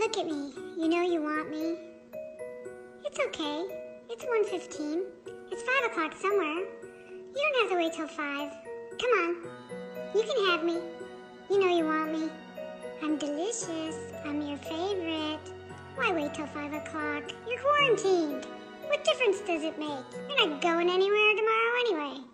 Look at me. You know you want me. It's okay. It's 1:15. It's 5 o'clock somewhere. You don't have to wait till 5. Come on. You can have me. You know you want me. I'm delicious. I'm your favorite. Why wait till 5 o'clock? You're quarantined. What difference does it make? You're not going anywhere tomorrow anyway.